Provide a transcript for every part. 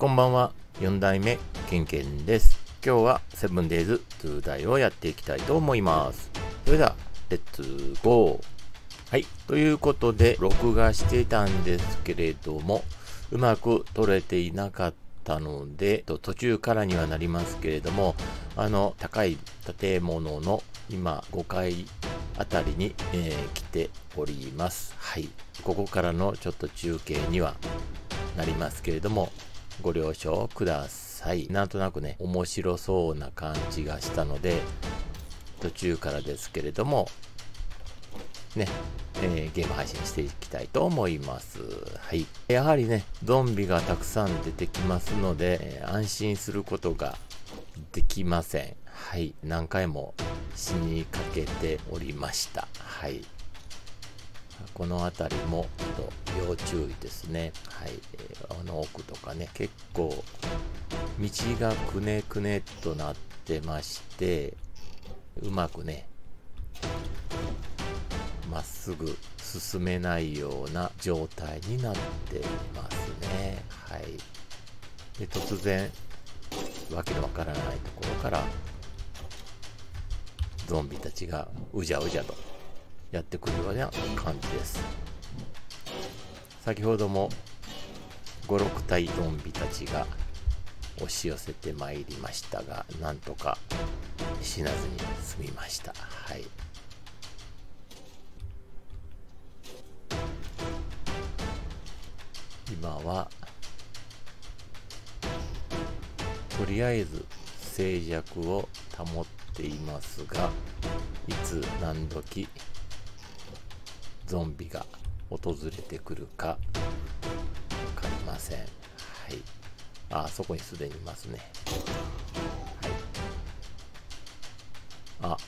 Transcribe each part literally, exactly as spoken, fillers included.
こんばんは、よん代目ケンケンです。今日はセブンデイズツーダイをやっていきたいと思います。それではレッツゴー。はい、ということで録画していたんですけれども、うまく撮れていなかったので途中からにはなりますけれども、あの高い建物の今ごかいあたりに、えー、来ております。はい、ここからのちょっと中継にはなりますけれども、ご了承ください。なんとなくね、面白そうな感じがしたので、途中からですけれども、ね、えー、ゲーム配信していきたいと思います。はい。やはりね、ゾンビがたくさん出てきますので、えー、安心することができません。はい。何回も死にかけておりました。はい。この辺りもちょっと要注意ですね。はい、えー、あの奥とかね、結構道がくねくねっとなってまして、うまくねまっすぐ進めないような状態になっていますね。はい。で、突然わけのわからないところからゾンビたちがうじゃうじゃとやってくるような感じです。先ほどもご、ろくたいゾンビたちが押し寄せてまいりましたが、なんとか死なずに済みました。はい。今はとりあえず静寂を保っていますが、いつ何時ゾンビが訪れてくるか分かりません。はい。あ、そこにすでにいますね。はい。あ、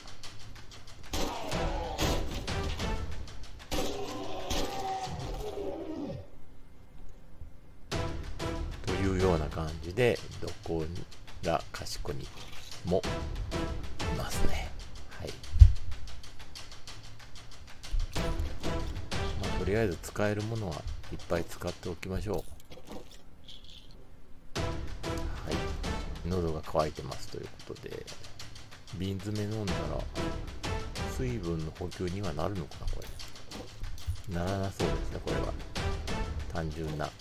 というような感じで、どこらかしこにもいますね。はい。まあ、とりあえず使えるものはいっぱい使っておきましょう。はい。喉が渇いてますということで、瓶詰め飲んだら水分の補給にはなるのかな。これならなそうですね。これは単純な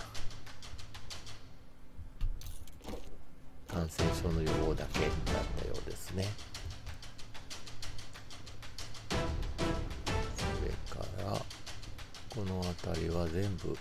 感染症の予防だけだったようですね。それからこの辺りは全部、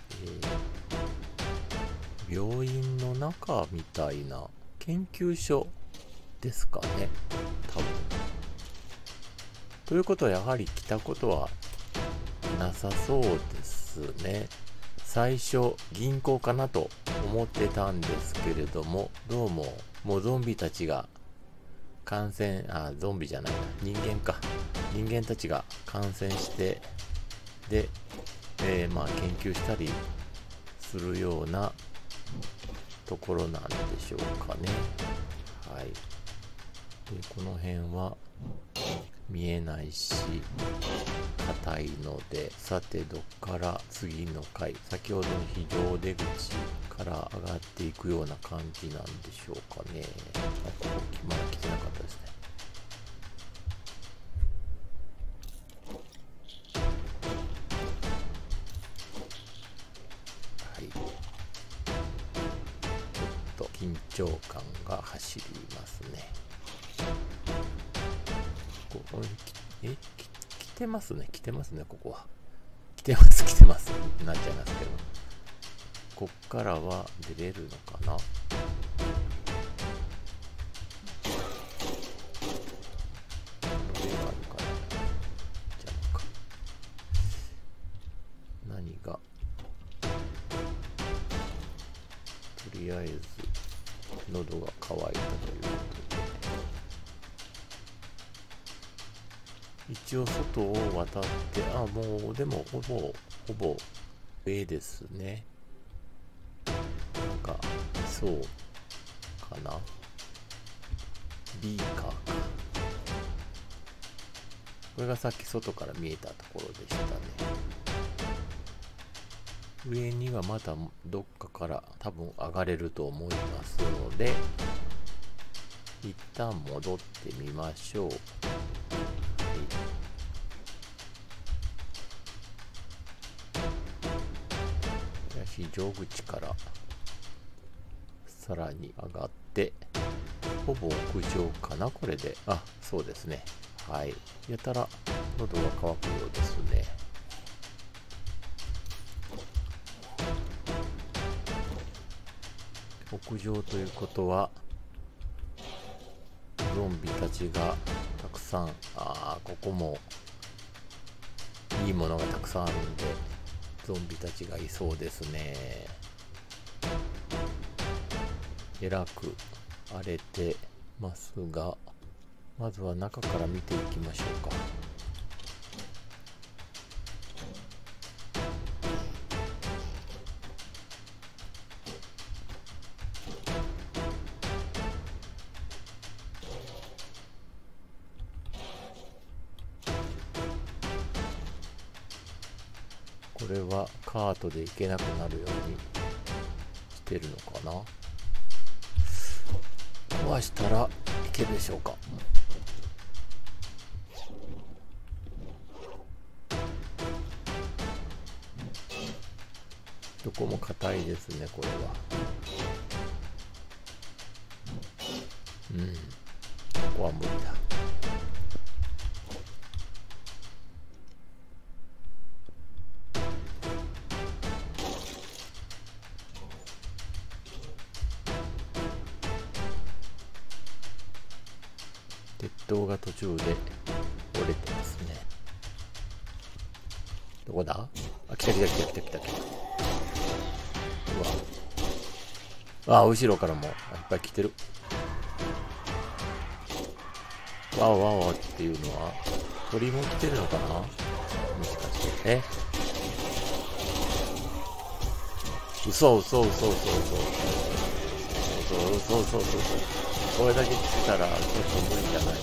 えー、病院の中みたいな研究所ですかね、多分。ということはやはり来たことはなさそうですね。最初銀行かなと思ってたんですけれども、どうももうゾンビたちが感染、あ、ゾンビじゃないな、人間か。人間たちが感染して、で、えー、まあ研究したりするようなところなんでしょうかね。はい。で、この辺は見えないし硬いので、さてどっから次の回、先ほどの非常出口から上がっていくような感じなんでしょうかね。あ、ここまだ来てなかったですね。はい。ちょっと緊張感が走りますね。ここにえき来てますね、来てますね、ここは。来てます、来てます。なっちゃいますけど。こっからは出れるのかな。何が。とりあえず、喉が渇いたということで。一応外を渡って、あ、もう、でも、ほぼ、ほぼ、上ですね。なんか、そうかな。ビーカーか。これがさっき外から見えたところでしたね。 上にはまたどっかから多分上がれると思いますので、一旦戻ってみましょう。はい、非常口からさらに上がって、ほぼ屋上かな、これで。あ、そうですね。はい。やたら喉が渇くようですね。屋上ということは、ゾンビたちがたくさん、ああ、ここもいいものがたくさんあるんで、ゾンビたちがいそうですね。えらく荒れてますが、まずは中から見ていきましょうか。これはカートで行けなくなるようにしてるのかな。壊したらいけるでしょうか。どこも硬いですね、これは。うん、ここは無理だ。鉄塔が途中で折れてますね。どこだ？あ、来た来た来た来た来た来た。うわ。あ、後ろからもいっぱい来てる。わおわおっていうのは鳥も来てるのかな、もしかして。え、嘘嘘嘘嘘嘘嘘嘘嘘嘘嘘。これだけ来てたらちょっと無理じゃない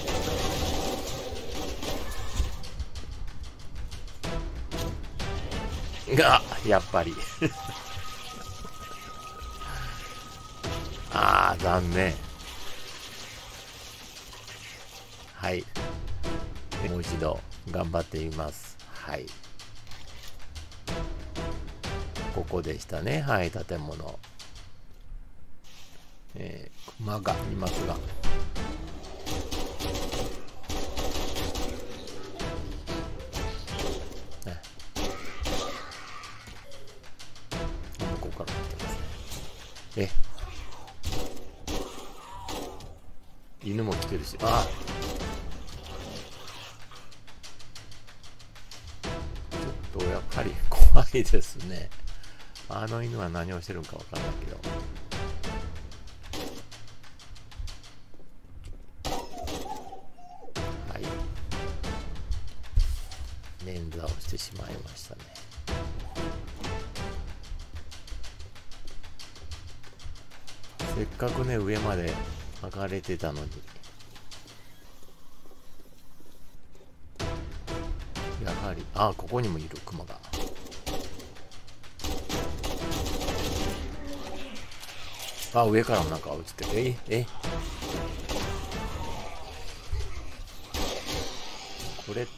ですか。がやっぱりああ、残念。はい、もう一度頑張ってみます。はい、ここでしたね。はい、建物、えー、熊がいますが、ね、向こうから見てますね。え、犬も来てるし、ああ、ちょっとやっぱり怖いですね。あの犬は何をしてるんかわかんないけど。はい。捻挫をしてしまいましたね。せっかくね、上まで上がれてたのに。やはり、あ、ここにもいるクマが。あ、上からもなんか落ちてる。ええ、これって、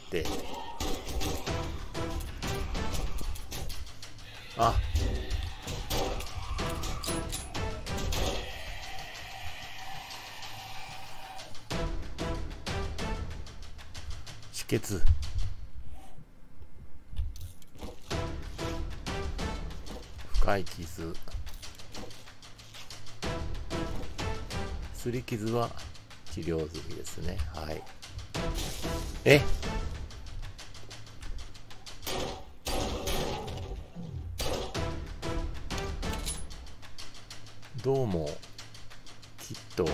あ、止血。深い傷。擦り傷は治療済みですね。はい。え、どうもきっと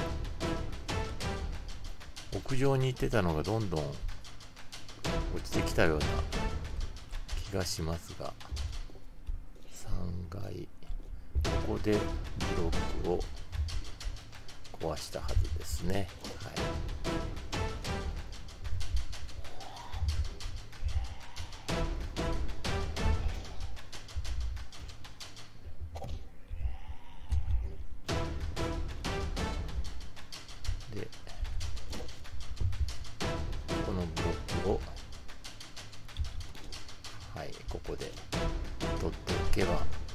屋上に行ってたのがどんどん落ちてきたような気がしますが、さんがい、ここでブロックを壊したはずですね。はい。 でこのブロックを、はい、ここで取っておけば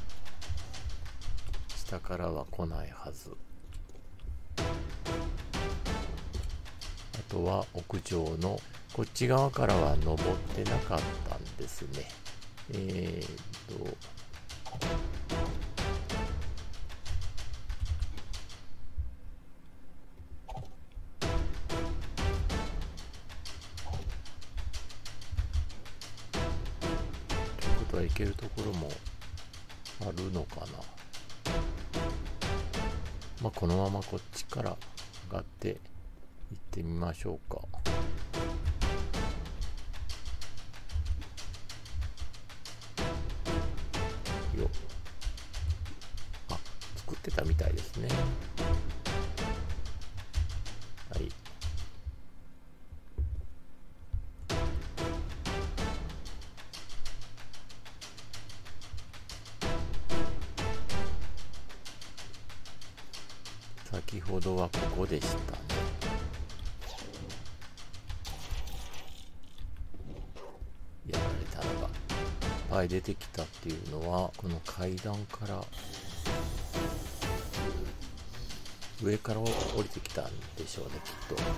下からは来ないはず。あとは屋上のこっち側からは登ってなかったんですね。えーっとということは行けるところもあるのかな。まあこのままこっちから上がって行ってみましょうか。よあ、作ってたみたいですね。はい。先ほどはここでしたね。やられたのがいっぱい出てきたっていうのは、この階段から上から降りてきたんでしょうね、きっと。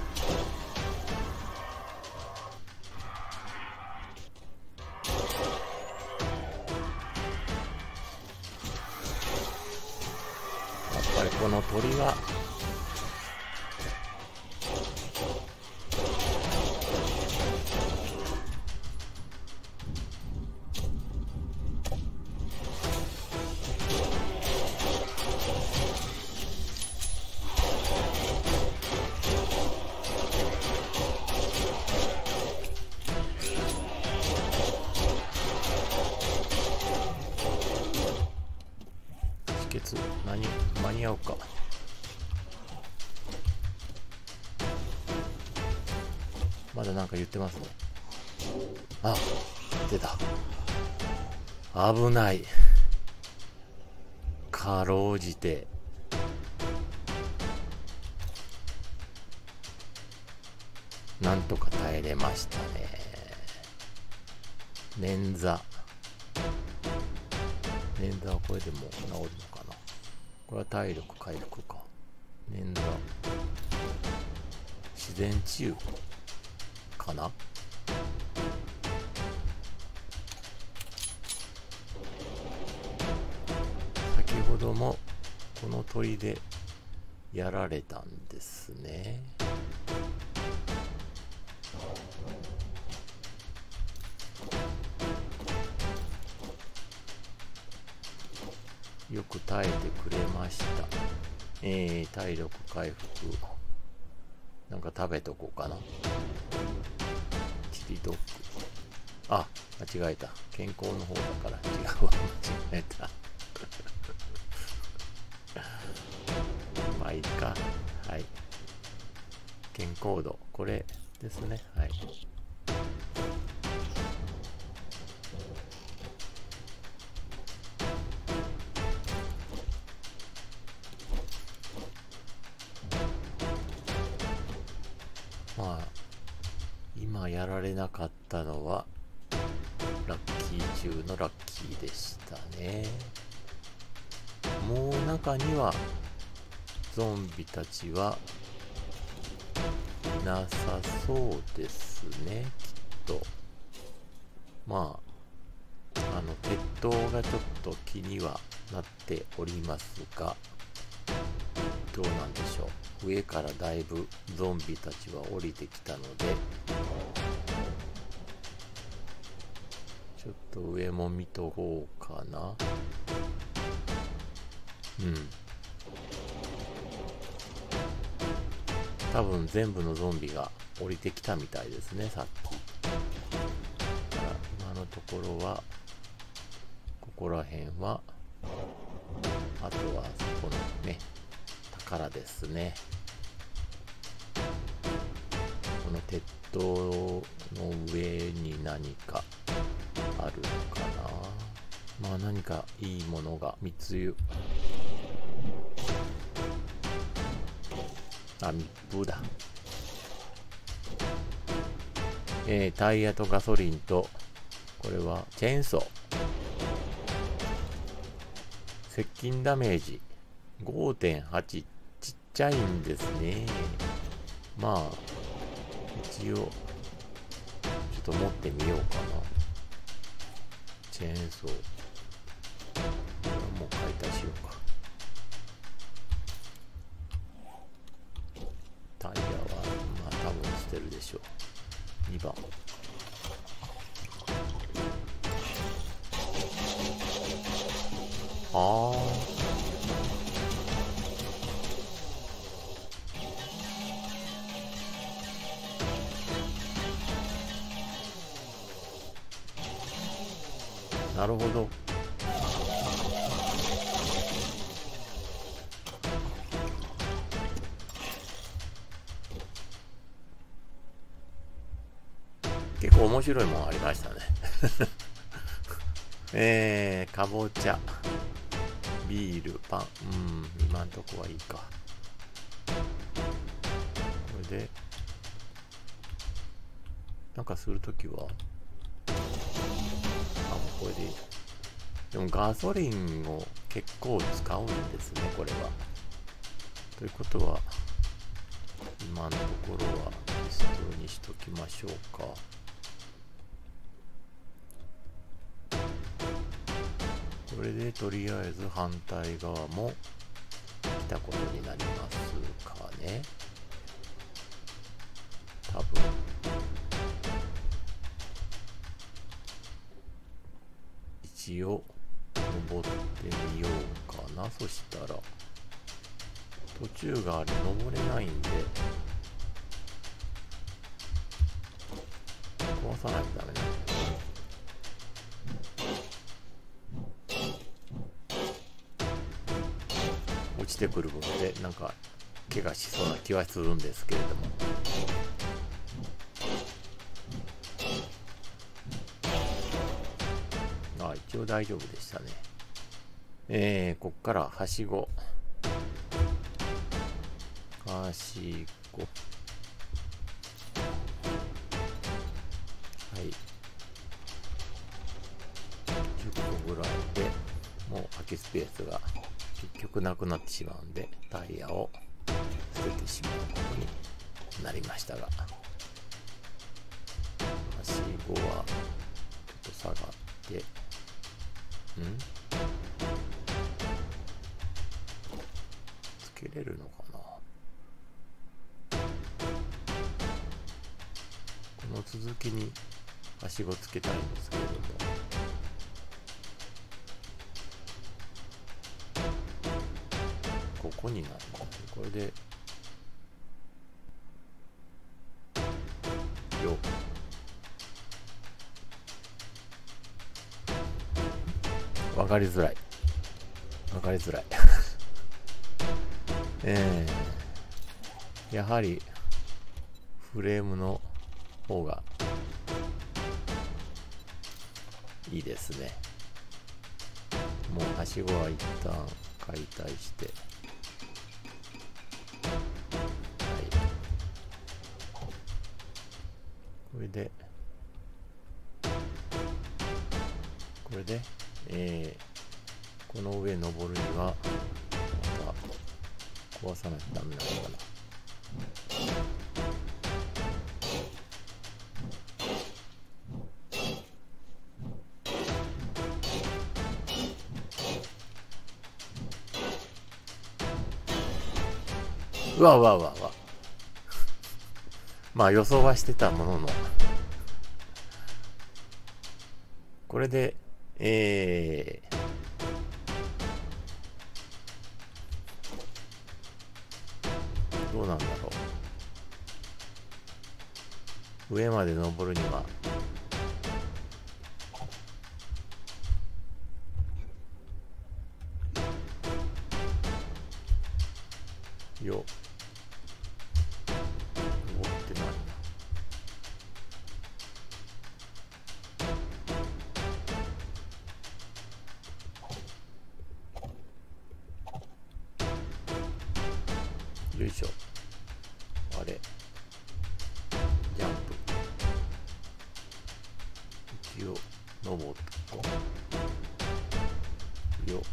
やっぱりこの鳥は何間に合うか。まだなんか言ってますね。あ、出た。危ない。かろうじてなんとか耐えれましたね。捻挫捻挫はこれでも治るのかな。これは体力回復か。捻挫自然治癒かな。先ほどもこの鳥でやられたんですね。よく耐えてくれました。えー、体力回復なんか食べとこうかな。チリドッグ、あ、間違えた。健康の方だから違うわ。間違えた。まあいいか。はい。健康度これですね。はい。まあ今やられなかったのはラッキー中のラッキーでしたね。もう中にはゾンビたちはいなさそうですね、きっと。まああの鉄塔がちょっと気にはなっておりますが、どうなんでしょう。上からだいぶゾンビたちは降りてきたので、ちょっと上も見とこうかな。うん。多分全部のゾンビが降りてきたみたいですね、さっき。だから今のところは、ここら辺は、あとはそこのね、宝ですね。この鉄塔の上に何かあるのかな。まあ何かいいものが密輸あ、密封だ。えー、タイヤとガソリンと、これはチェーンソー。接近ダメージ ごてんはち、ちっちゃいんですね。まあ、一応、ちょっと持ってみようかな。チェーンソー。これはもう買い足しようか。タイヤは、まあ多分捨てるでしょう。にばん。ああ。なるほど。結構面白いものありましたね。えー、かぼちゃ、ビール、パン。うん、今んとこはいいか。これで、なんかするときは、あ、もうこれでいい。でもガソリンを結構使うんですね、これは。ということは、今のところはリストにしときましょうか。これでとりあえず反対側も来たことになりますかね。多分。一応登ってみようかな。そしたら途中があれ登れないんで壊さないとダメなんだよね。落ちてくる分でなんか怪我しそうな気はするんですけれども、あ、一応大丈夫でしたね。えー、こっからはしごはしご、はい、じゅっこぐらいでもう空きスペースが結局なくなってしまうんで、タイヤを捨ててしまうことになりましたが、はしごはちょっと下がって、んつけれるのかな。この続きにはしごつけたいんですけれども、ここになるの。これでよっ、わかりづらいわかりづらいえー、やはりフレームの方がいいですね。もうはしごは一旦解体して、はい、これでこれで、えー、この上登るにはまた壊さないとダメなのかな。うわうわうわうわまあ予想はしてたものの、これでえー、どうなんだろう。上まで登るにはよ登ってないな。よいしょ。 あれジャンプ一応登ってよ、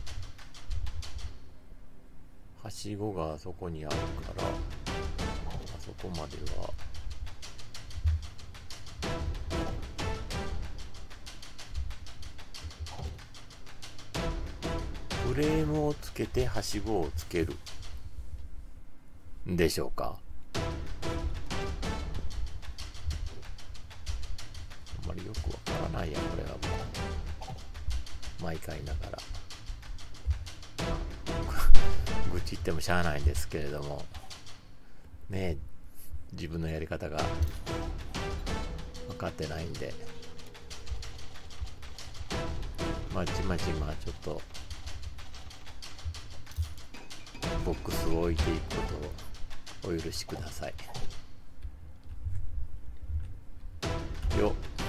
はしごがあそこにあるからあそこまではフレームをつけてはしごをつけるんでしょうか。あんまりよくわからないやこれはもう毎回ながら愚痴言ってもしゃあないんですけれどもねえ、自分のやり方が分かってないんでまちまちまあちょっとボックスを置いていくことをお許しくださいよ。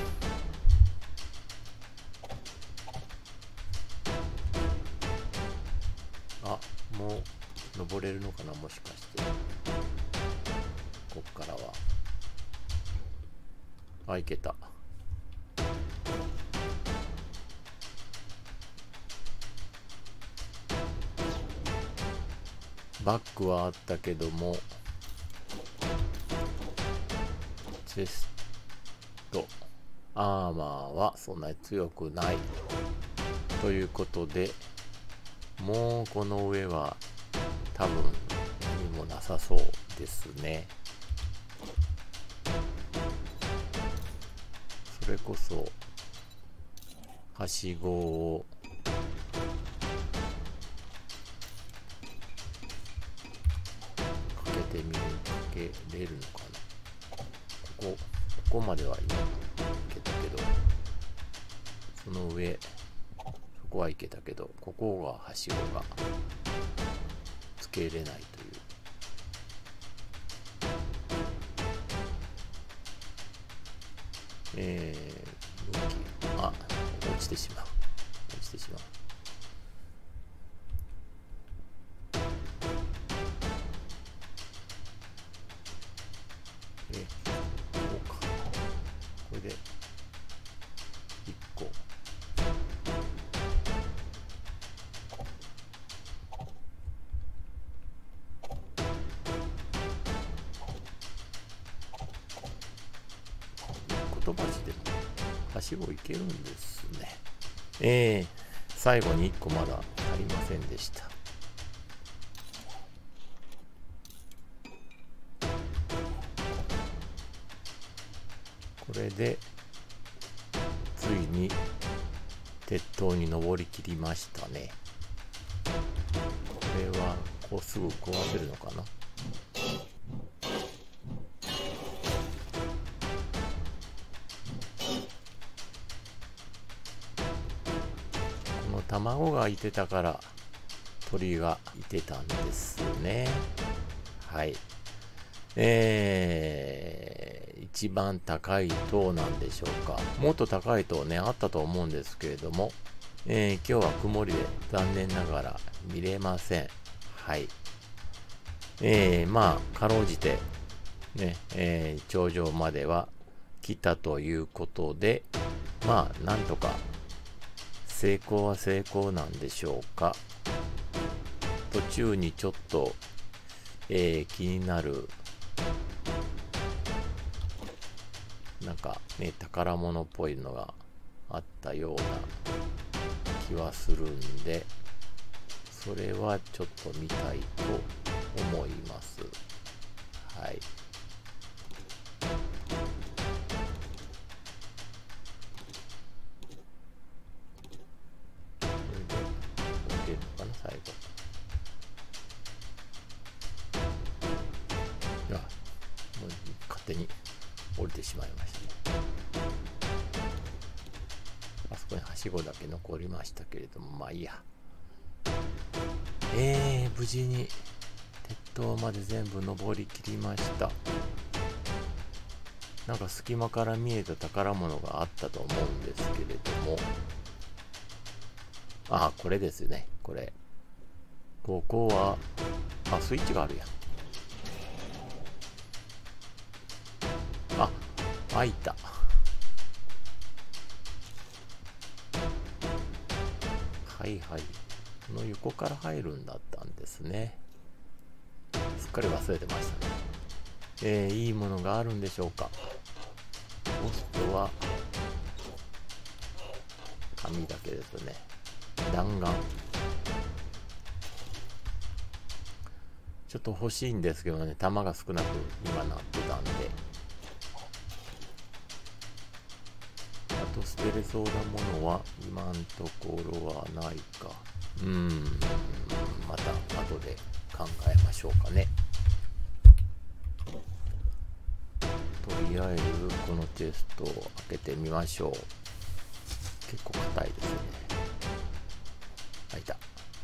あ、もう登れるのかな、もしかしてこっからは。あ、いけた。バックはあったけどもチェストアーマーはそんなに強くないということで、もうこの上は多分何もなさそうですね。それこそはしごをかけてみる、かけれるのかな。ここここまでは今いけたけど、その上そこはいけたけど、ここがはしごがつけれないという。えー、武器、あ、落ちてしまう。落ちてしまう。え、こうか。これで、いっこ。言葉してもはしごいけるんですね。えー、最後にいっこまだありませんでした。これでついに鉄塔に登りきりましたね。これはこうすぐ壊せるのかな。卵がいてたから鳥がいてたんですね。はい。えー、一番高い塔なんでしょうか。もっと高い塔ね、あったと思うんですけれども、えー、今日は曇りで残念ながら見れません。はい。えー、まあ、かろうじて、ね、えー、頂上までは来たということで、まあ、なんとか、成功は成功なんでしょうか。途中にちょっと、えー、気になるなんかね宝物っぽいのがあったような気はするんで、それはちょっと見たいと思います。はい。勝手に降りてしまいましたね。あそこにはしごだけ残りましたけれども、まあいいや。えー、無事に鉄塔まで全部登りきりました。なんか隙間から見えた宝物があったと思うんですけれども、あ、これですね。これここはあスイッチがあるやん。 開いた。はいはい。この横から入るんだったんですね。すっかり忘れてましたね。えー、いいものがあるんでしょうか。ポストは紙だけですね。弾丸。ちょっと欲しいんですけどね、弾が少なく今なってたんで。あと捨てれそうなものは今んところはないか。うーん、また後で考えましょうかね。とりあえずこのテストを開けてみましょう。結構硬いですね。開いた。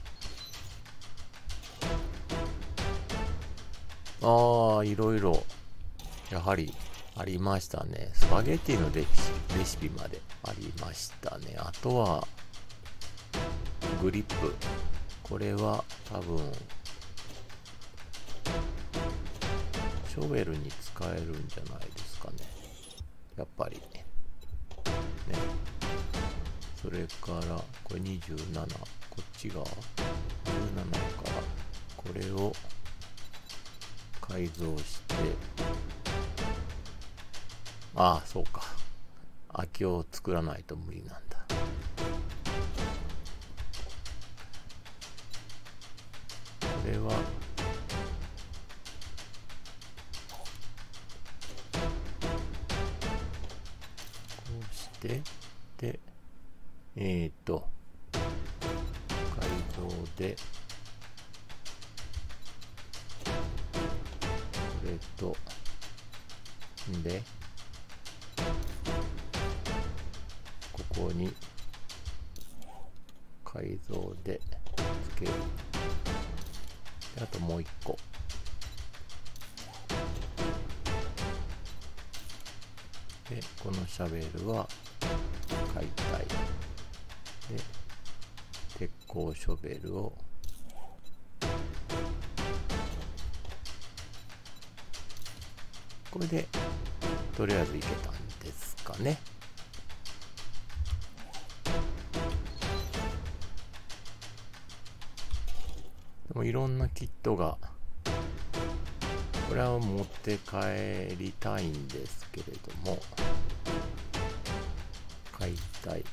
ああ、いろいろやはりありましたね。スパゲティのレシレシピまでありましたね。あとはグリップ。これは多分ショベルに使えるんじゃないですかね。やっぱりね。それからこれにじゅうなな、こっちがじゅうななからこれを改造して、ああそうか、空きを作らないと無理なんだ。これはこうしてでえっと改造でこれとでここに改造でつける。であともう一個でこのシャベルは解体で鉄鋼ショベルをこれでとりあえずいけたんですかね。でもいろんなキットが、これは持って帰りたいんですけれども、解体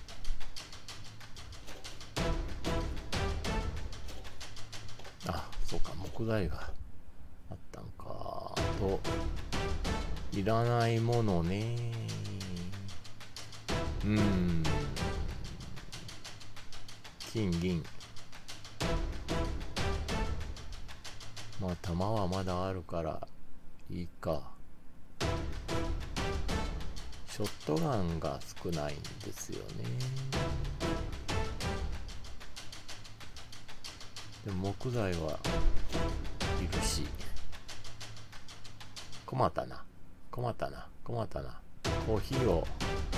あ、そうか、木材があったんか。あといらないものね。うーん金銀、まあ弾はまだあるからいいか。ショットガンが少ないんですよね。でも木材はいるし、困ったな困ったな困ったな。コーヒーを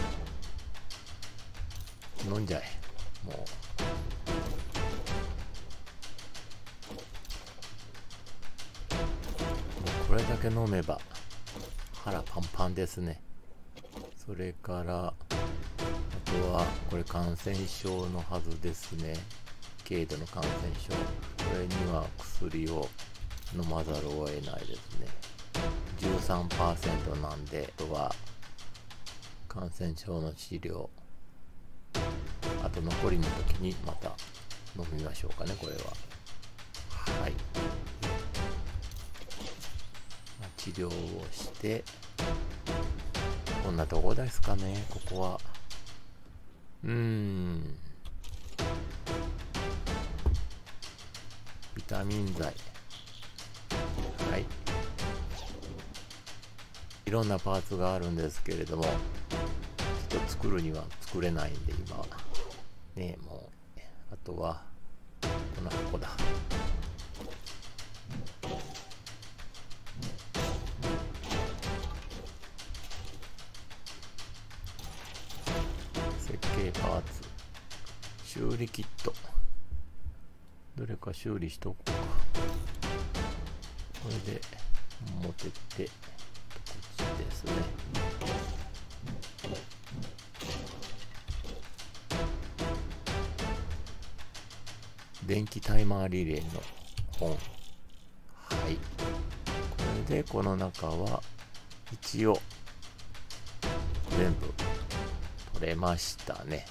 飲んじゃえ。もうこれだけ飲めば腹パンパンですね。それからあとはこれ感染症のはずですね。軽度の感染症、これには薬を飲まざるを得ないですね。 じゅうさんパーセント なんで、あとは感染症の治療、あと残りの時にまた飲みましょうかね。これははい、治療をしてこんなとこですかね。ここはうーんビタミン剤、はい、いろんなパーツがあるんですけれども、ちょっと作るには作れないんで今ね。もうあとはこの箱だ。設計パーツ、修理キット、どれか修理しとこうか。これで持ってってこっちですね。 電気タイマーリレーの本。はい。これでこの中は一応全部取れましたね。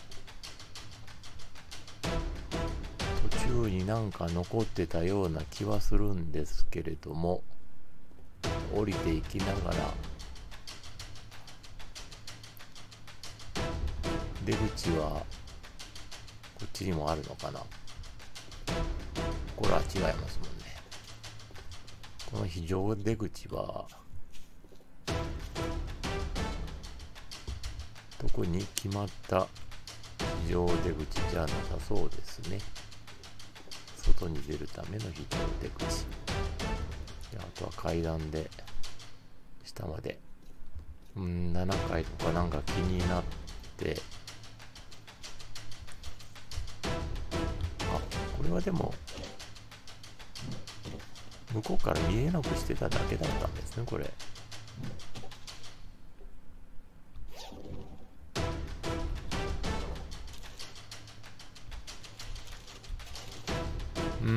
途中になんか残ってたような気はするんですけれども、降りていきながら出口はこっちにもあるのかな。これは違いますもんね。この非常出口は特に決まった非常出口じゃなさそうですね。外に出るための非常出口。あとは階段で下まで、うん、ななかいとかなんか気になって、あ、これはでも向こうから見えなくしてただけだったんですね、これ。うん。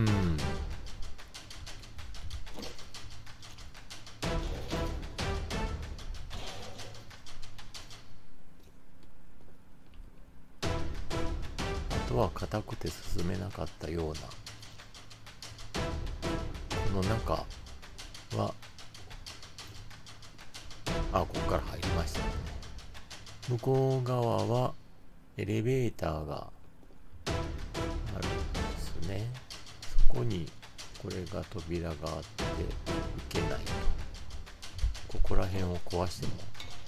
あとは硬くて進めなかったような。この中は、あ、ここから入りましたね。向こう側はエレベーターがあるんですね。そこにこれが扉があって行けないと。ここら辺を壊しても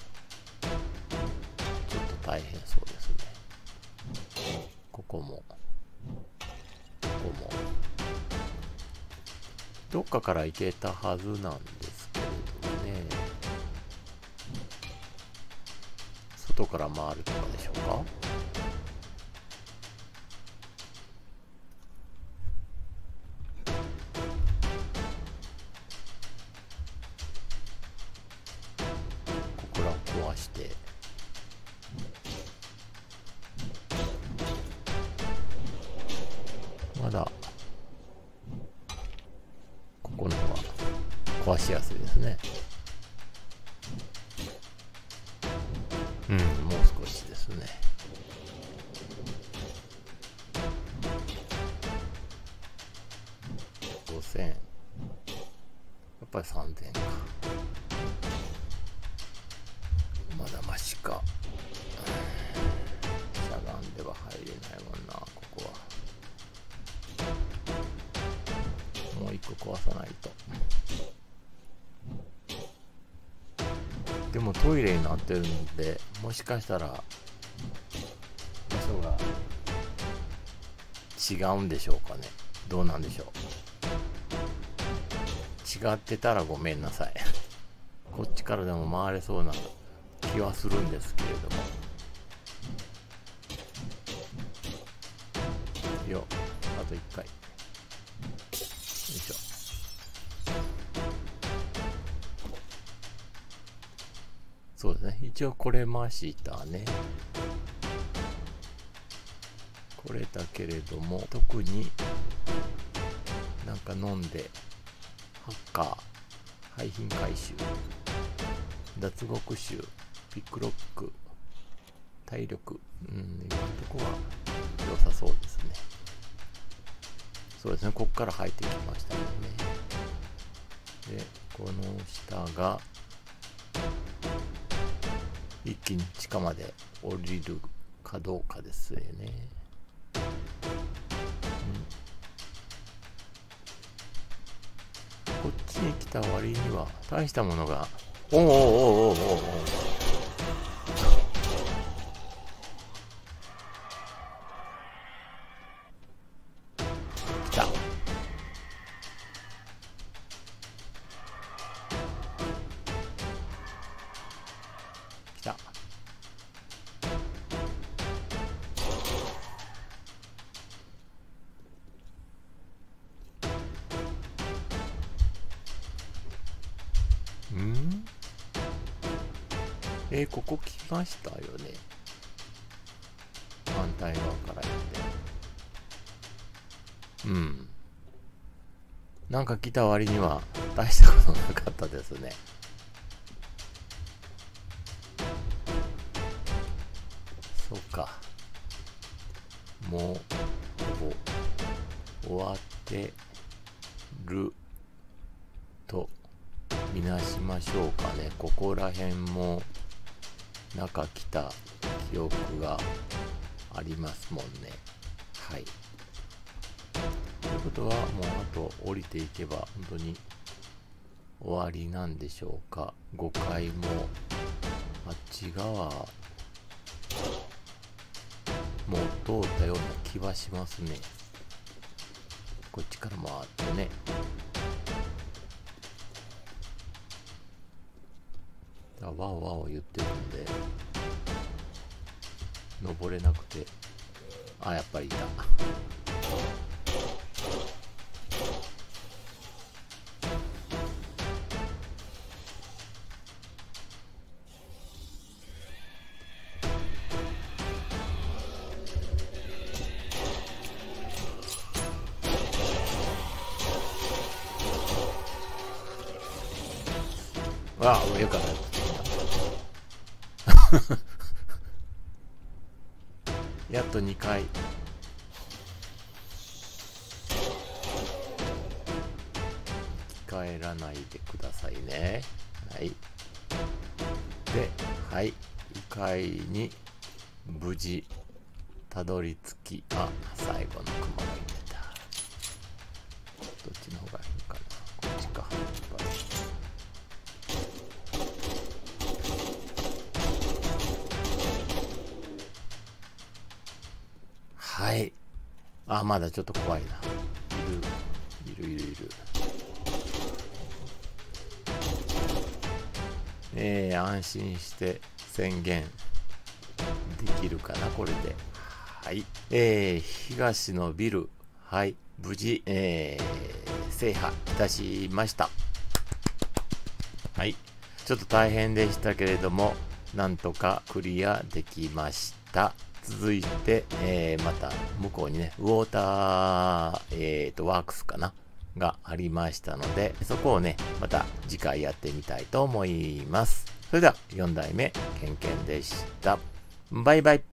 ちょっと大変そうですね。ここもここもどっかから行けたはずなんですけれどもね。外から回るとかでしょうか。ここらを壊してまだここのは壊しやすいですね。うん、もう少しですね。ごせん。やっぱりさんぜんか。まだマシか。しゃがんでは入れないもんな、ここは。もう一個壊さないと。でもトイレになってるんで、もしかしたら場所が違うんでしょうかね。どうなんでしょう。違ってたらごめんなさい。こっちからでも回れそうな気はするんですけれども。よ、あといっかい。よいしょ。そうですね。一応来れましたね。来れたけれども、特になんか飲んで、ハッカー、廃品回収、脱獄囚、ピックロック、体力、うん、今のとこは良さそうですね。そうですね。ここから入ってきましたもんね。で、この下が、一気に地下まで降りるかどうかですよね。うん、こっちに来た割には大したものが、おおおおおおおお、来た。来た。ん？えー、ここ来ましたよね。反対側から行って。 うん。なんか来た割には大したことなかったですね。そうか。もう、ほぼ終わってるとみなしましょうかね。ここら辺も中来た記憶がありますもんね。はい。ということは、もうあと降りていけば本当に終わりなんでしょうか。ごかいもあっち側もう通ったような気はしますね。こっちから回ってね。わおわお言ってるんで登れなくて、あ、やっぱりいた。わあ、よかった。やっとにかい。帰らないでくださいね。はい。で、はい。にかいに無事たどり着き、あ、最後の熊がいた。どっちの方がいいかな。こっちか。やっぱり。はい。あ、まだちょっと怖いな。いる。いるいるいる。えー、安心して宣言できるかな、これで。はい。えー、東のビル、はい。無事、えー、制覇いたしました。はい。ちょっと大変でしたけれども、なんとかクリアできました。続いて、えー、また向こうにね、ウォーター、えーと、ワークスかながありましたので、そこをね、また次回やってみたいと思います。それではよん代目ケンケンでした。バイバイ。